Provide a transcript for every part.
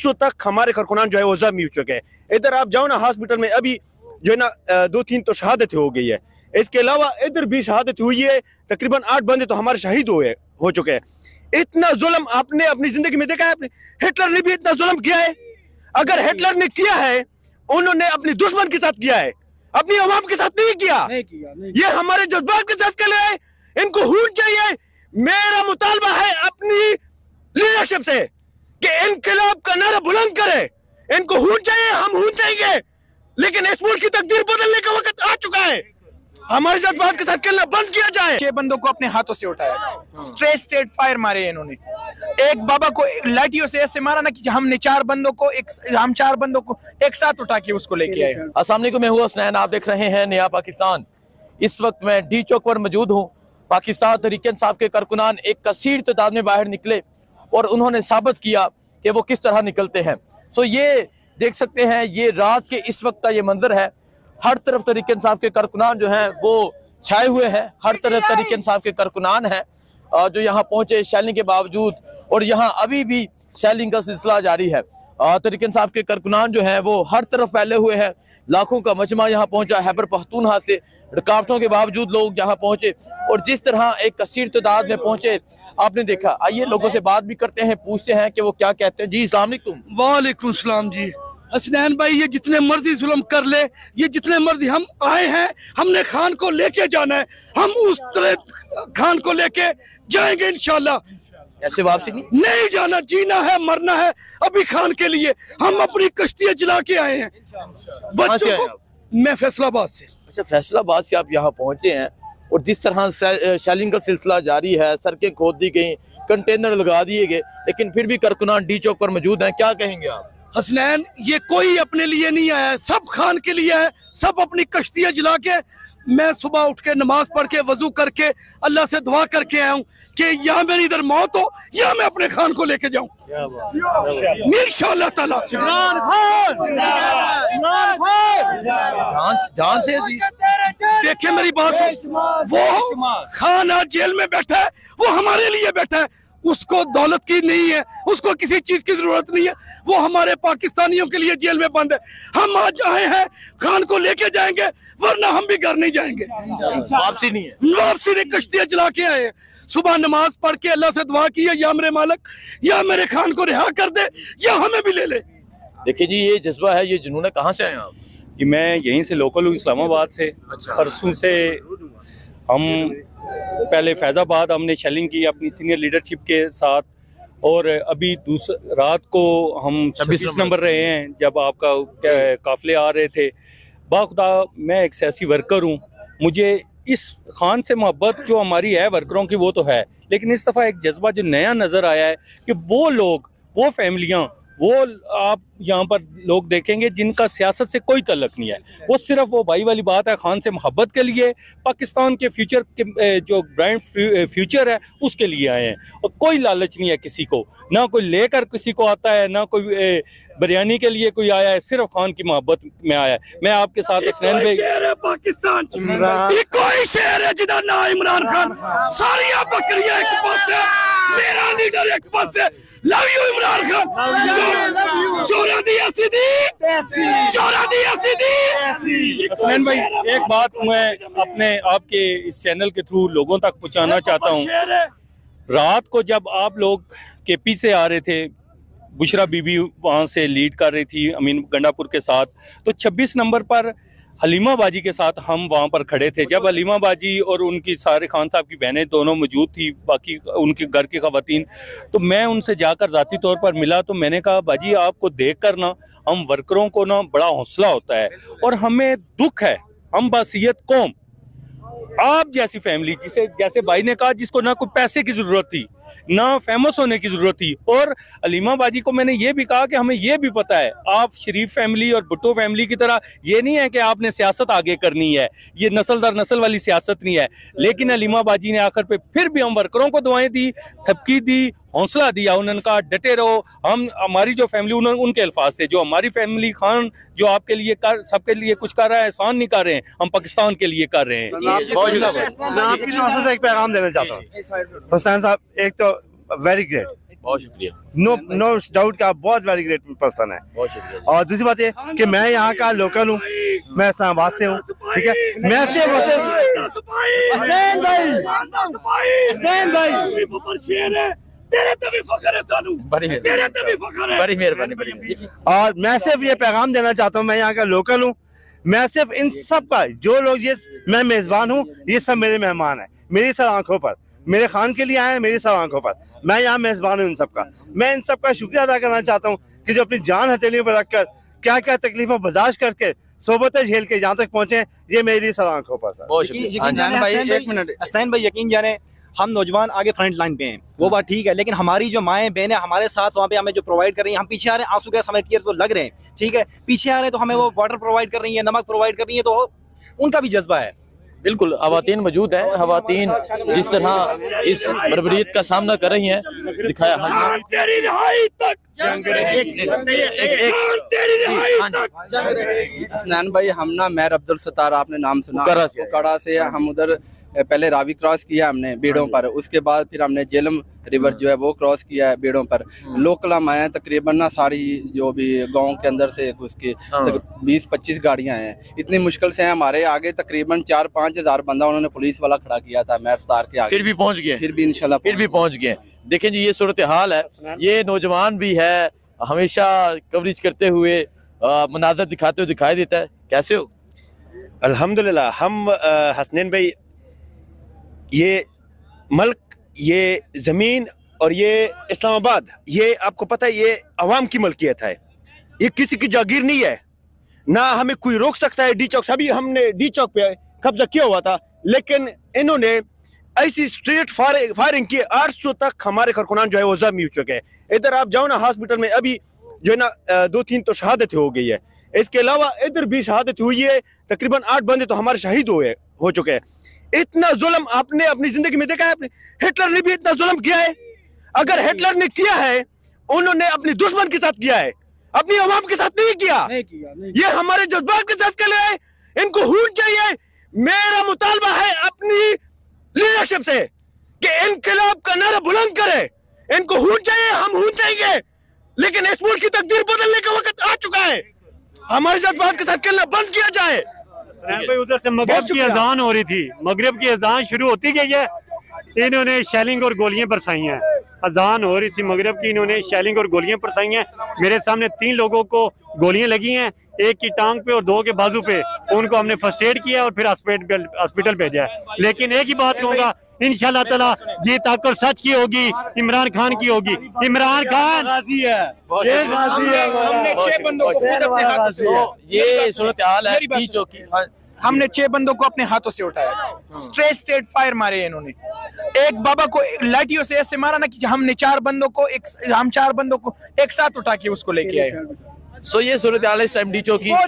परसों तक हमारे कारकुनान जो है वो जख्मी हो चुके हैं। इधर आप जाओ ना हॉस्पिटल में, अभी जो है ना 2-3 तो शहादत हो गई है। इसके अलावा इधर भी शहादत हुई है, तकरीबन 8 बंदे तो हमारे शहीद हो चुके हैं। इतना जुल्म आपने अपनी जिंदगी में देखा है? हिटलर ने भी इतना जुल्म किया है? अगर हिटलर ने किया है, उन्होंने अपने दुश्मन के साथ किया है, अपनी अवाम के साथ नहीं किया। ये हमारे जज्बात के साथ कर रहे हैं। इनको हूट चाहिए। मेरा मुतालबा है अपनी लीडरशिप से कि इनकलाब का नारा बुलंद करे। इनको हूट चाहिए, हम हूट जाएंगे, लेकिन इस मुल्क की तकदीर बदलने का वक्त आ चुका है। हमारे साथ बात के साथ करना बंद किया जाए। 6 बंदों को अपने हाथों से उठाया, स्ट्रेट फायर मारे इन्होंने। एक बाबा को लाठियों से ऐसे मारा ना कि हम 4 बंदों को एक साथ उठा के उसको लेके आए। अस्सलाम वालेकुम, मैं हूं हसनैन, आप देख रहे हैं नया पाकिस्तान। इस वक्त मैं डी चौक पर मौजूद हूं। पाकिस्तान तहरीक इंसाफ के कारकुनान एक कसीर तादाद में बाहर निकले और उन्होंने साबित किया कि वो किस तरह निकलते हैं। सो ये देख सकते हैं, ये रात के इस वक्त का ये मंजर है। हर तरफ तहरीक इंसाफ के कारकुनान जो हैं वो छाए हुए हैं। हर तरफ तहरीक इंसाफ के कारकुनान हैं जो यहाँ पहुंचे शेलिंग के बावजूद, और यहाँ अभी भी शेलिंग का सिलसिला जारी है। तहरीक इंसाफ के कारकुनान जो हैं वो हर तरफ फैले हुए हैं। लाखों का मजमा यहाँ पहुंचा। खैबर पख्तूनख्वा से रुकावटों के बावजूद लोग यहाँ पहुंचे, और जिस तरह एक कसीर तादाद में पहुंचे आपने देखा। आइए लोगों से बात भी करते हैं, पूछते हैं कि वो क्या कहते हैं। जी अस्सलाम वालेकुम। वालेकुम सलाम जी। हसनैन भाई, ये जितने मर्जी जुल्म कर ले, ये जितने मर्जी, हम आए हैं, हमने खान को लेके जाना है। हम उस तरह खान को लेके जाएंगे इंशाल्लाह। ऐसे वापसी नहीं जाना, जीना है, मरना है अभी खान के लिए। हम अपनी कश्तियां जला के आए हैं बच्चों को। मैं फैसलाबाद से। अच्छा, फैसलाबाद से आप यहाँ पहुंचे हैं, और जिस तरह शेलिंग का सिलसिला जारी है, सड़कें खोद दी गई, कंटेनर लगा दिए गए, लेकिन फिर भी कारकुनान डी चौक पर मौजूद हैं। क्या कहेंगे आप? हसनैन, ये कोई अपने लिए नहीं आया है, सब खान के लिए है। सब अपनी कश्तियां जला के, मैं सुबह उठ के नमाज पढ़ के वजू करके अल्लाह से दुआ करके आया हूँ कि या मेरी इधर मौत हो या मैं अपने खान को लेके जाऊं इंशाअल्लाह ताला। जान से देखिए मेरी बात, वो खान आज जेल में बैठा है, वो हमारे लिए बैठा है। उसको दौलत की नहीं है, उसको किसी चीज की जरूरत नहीं है। वो हमारे पाकिस्तानियों के लिए जेल में बंद है। हम आज आए हैं, खान को लेके जाएंगे, वरना हम भी घर नहीं जाएंगे। वापसी नहीं है, वापसी नहीं। कश्तियां जला के आए हैं। सुबह नमाज पढ़ के अल्लाह से दुआ की है, या मेरे मालिक, या मेरे खान को रिहा कर दे, या हमें भी ले ले। देखिए जी, ये जज्बा है, ये जुनून है। कहाँ से आए आप? कि मैं यहीं से लोकल हूँ, इस्लामाबाद से। अच्छा। परसों से हम पहले फैज़ाबाद हमने शेलिंग की अपनी सीनियर लीडरशिप के साथ, और अभी रात को हम 26 नंबर रहे हैं जब आपका काफिले आ रहे थे। बाखुदा मैं एक सियासी वर्कर हूँ, मुझे इस खान से मोहब्बत जो हमारी है वर्करों की वो तो है, लेकिन इस दफ़ा एक जज्बा जो नया नज़र आया है कि वो लोग, वो फैमिलियाँ, वो आप यहाँ पर लोग देखेंगे जिनका सियासत से कोई तल्लक नहीं है। वो सिर्फ वो भाई वाली बात है, खान से मोहब्बत के लिए, पाकिस्तान के फ्यूचर के जो ब्रांड फ्यूचर है उसके लिए आए हैं। और कोई लालच नहीं है किसी को, ना कोई लेकर किसी को आता है, ना कोई बिरयानी के लिए कोई आया है, सिर्फ खान की मोहब्बत में आया है। मैं आपके साथ पाकिस्तान कोई शहर है जिधर ना इमरान खान, सारी बकरियां एक पास है, मेरा लीडर एक पास है। Love you Imran Khan. चोरा दिया सीधी, चोरा दिया सीधी। हसनैन भाई, एक बात मैं अपने आपके इस चैनल के थ्रू लोगों तक पहुंचाना चाहता हूं। रात को जब आप लोग केपी से आ रहे थे, बुशरा बीबी वहां से लीड कर रही थी अमीन गंडापुर के साथ, तो 26 नंबर पर हलीमा बाजी के साथ हम वहाँ पर खड़े थे। जब हलीमा बाजी और उनकी सारे खान साहब की बहनें दोनों मौजूद थी, बाकी उनके घर की ख़वातीन, तो मैं उनसे जाकर ज़ाती तौर पर मिला। तो मैंने कहा बाजी, आपको देख कर ना हम वर्करों को ना बड़ा हौसला होता है, और हमें दुख है, हम बासियत कौम, आप जैसी फैमिली, जिसे जैसे भाई ने कहा, जिसको ना कोई पैसे की ज़रूरत थी, ना फेमस होने की जरूरत थी। और हलीमा बाजी को मैंने ये भी कहा कि हमें ये भी पता है आप शरीफ फैमिली और भुट्टो फैमिली की तरह ये नहीं है कि आपने सियासत आगे करनी है, ये नस्ल दर नस्ल वाली सियासत नहीं है। लेकिन हलीमा बाजी ने आखिर पे फिर भी हम वर्करों को दुआएं दी, थपकी दी, हौसला दिया। उन्होंने कहा डटे रहो, हम हमारी जो फैमिली, उनके अल्फाज से, जो हमारी फैमिली खान जो आपके लिए सबके लिए कुछ कर रहा है, एहसान नहीं कर रहे हैं, हम पाकिस्तान के लिए कर रहे हैं। मैं आपकी तरफ से एक पैगाम देना चाहता हूँ हुसैन साहब। एक तो वेरी ग्रेट, बहुत शुक्रिया, नो डाउट का बहुत वेरी ग्रेट पर्सन है। बहुत शुक्रिया। और दूसरी बात ये कि मैं यहाँ का लोकल हूँ, मैं इस्लामाबाद से हूँ, ठीक है। मैं सिर्फ हसनैन भाई तेरे पे भी फख्र है सानू, बड़ी तेरे पे भी फख्र है। बड़ी मेहरबानी। और मैं सिर्फ ये पैगाम देना चाहता हूँ, मैं यहाँ का लोकल हूँ, मैं सिर्फ इन सब का जो लोग ये मैं मेजबान हूँ, ये सब मेरे मेहमान हैं, मेरी सब आंखों पर, मेरे खान के लिए आए हैं, मेरी सब आंखों पर। मैं यहाँ मेजबान हूँ इन सब का। मैं इन सब का शुक्रिया अदा करना चाहता हूँ कि जो अपनी जान हथेलियों पर रखकर क्या क्या तकलीफों बर्दाश्त करके सोबतें झेल के यहाँ तक पहुँचे, ये मेरी सब आंखों पर। बहुत शुक्रिया। हसनैन भाई यकीन जाने हम नौजवान आगे फ्रंट लाइन पे हैं, वो बात ठीक है, लेकिन हमारी जो माएं बहनें हमारे साथ वहाँ पे हमें जो प्रोवाइड कर रही हैं, हम पीछे आ रहे हैं, आंसू गैस हमें टीयर्स वो लग रहे हैं, ठीक है, पीछे आ रहे हैं तो हमें वो वाटर प्रोवाइड कर रही है, नमक प्रोवाइड कर रही है, तो उनका भी जज्बा है। बिल्कुल, खवातीन मौजूद है। खवातीन जिस तरह इस बर्बरियत का सामना कर रही हैं, दिखाया तेरी रिहाई तक हसनैन भाई, हम ना मैर अब्दुल सत्तार, आपने नाम सुना, कड़ा से हम उधर पहले रावी क्रॉस किया हमने बेड़ों पर, उसके बाद फिर हमने जेलम रिवर जो है वो क्रॉस किया है बेड़ों पर। लोकल हम आए तकरीबन ना सारी जो भी गांव के अंदर से उसकी 20-25 गाड़ियां हैं, इतनी मुश्किल से हमारे आगे तकरीबन 4-5 हज़ार बंदा उन्होंने पुलिस वाला खड़ा किया था मैर स्टार के आगे, फिर भी पहुंच गए, फिर भी इंशाल्लाह फिर भी पहुंच गए। देखें जी, ये सूरत हाल है। ये नौजवान भी है, हमेशा कवरेज करते हुए मनाजर दिखाते हुए दिखाई देता है। कैसे हो? अल्हम्दुलिल्लाह। हम हसनैन भाई, ये मल्क, ये ज़मीन और ये इस्लामाबाद, ये आपको पता है ये अवाम की मलकियत है, ये किसी की जागीर नहीं है, ना हमें कोई रोक सकता है। डी चौक से अभी हमने डी चौक पे कब्जा किया हुआ था, लेकिन इन्होंने ऐसी स्ट्रेट फायरिंग की, 800 तक हमारे कारकुनान जो है वो जख्मी हो चुके हैं। इधर आप जाओ ना हॉस्पिटल में, अभी जो है ना 2-3 तो शहादत हो गई है, इसके अलावा इधर भी शहादत हुई है, तकरीबन 8 बंदे तो हमारे शहीद हो चुके हैं। इतना जुल्म आपने अपनी जिंदगी में देखा है? हिटलर ने भी इतना जुल्म किया है? अगर हिटलर ने किया है, उन्होंने अपने दुश्मन के साथ किया है, अपनी अवाम के साथ नहीं किया। ये हमारे जज्बात के साथ कर रहे हैं, इनको हूट चाहिए। मेरा मुतालबा है अपनी लीडरशिप से कि इनकलाब का नारा बुलंद करे, इनको हूट चाहिए, हम हूट जाएंगे, लेकिन इस मुल्क की तकदीर बदलने का वक्त आ चुका है। हमारे जज्बात के साथ खेलना बंद किया जाए। भाई, उधर से मगरिब की अजान हो रही थी, मगरिब की अजान शुरू होती गई है, इन्होंने शेलिंग और गोलियां बरसाई हैं। अजान हो रही थी मगरिब की, इन्होंने शेलिंग और गोलियां बरसाई हैं। मेरे सामने 3 लोगों को गोलियां लगी हैं, एक की टांग पे और 2 के बाजू पे। उनको हमने फर्स्ट एड किया और फिर हॉस्पिटल भेजा है। लेकिन एक ही बात कहूँगा, इंशाल्लाह ताला जीत आकर सच की होगी, इमरान खान की होगी। इमरान खान गाजी है, ये गाजी है। हमने 6 बंदों को खुद अपने हाथों से, ये सूरत हाल है बीचों की। हमने 6 बंदों को अपने हाथों से उठाया, स्ट्रेट फायर मारे इन्होंने। एक बाबा को लाठियों से ऐसे मारा ना कि हम 4 बंदों को एक साथ उठा के उसको लेके आए। सो ये सूरत हाल है इस टाइम डीचो की।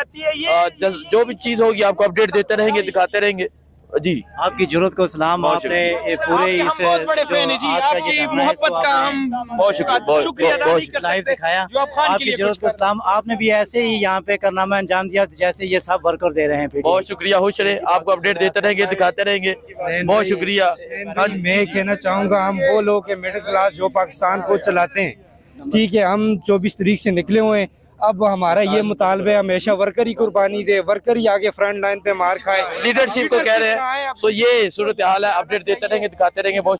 जो भी चीज होगी आपको अपडेट देते रहेंगे, दिखाते रहेंगे जी। आपकी जरूरत को सलाम, आपने पूरे इस बहुत बड़े फैन हैं जी, आपकी मोहब्बत का हम बहुत शुक्रिया अदा नहीं कर लाइव सकते दिखाया। जो आप खान के आपकी लिए जरूरत को सलाम, आपने भी ऐसे ही यहाँ पे कारनामा अंजाम दिया जैसे ये सब वर्कर दे रहे हैं। बहुत शुक्रिया, खुश रहे, आपको अपडेट देते रहेंगे, दिखाते रहेंगे। बहुत शुक्रिया। आज मैं कहना चाहूँगा, हम वो लोग हैं मिडिल क्लास जो पाकिस्तान को चलाते हैं, ठीक है, हम 24 तारीख से निकले हुए हैं। अब हमारा ये मुतालबा है हमेशा वर्कर ही कुर्बानी दे, वर्कर ही आगे फ्रंट लाइन पे मार खाए, लीडरशिप को कह रहे हैं। सो ये सूरत हाल है, अपडेट देते रहेंगे, दिखाते रहेंगे। बहुत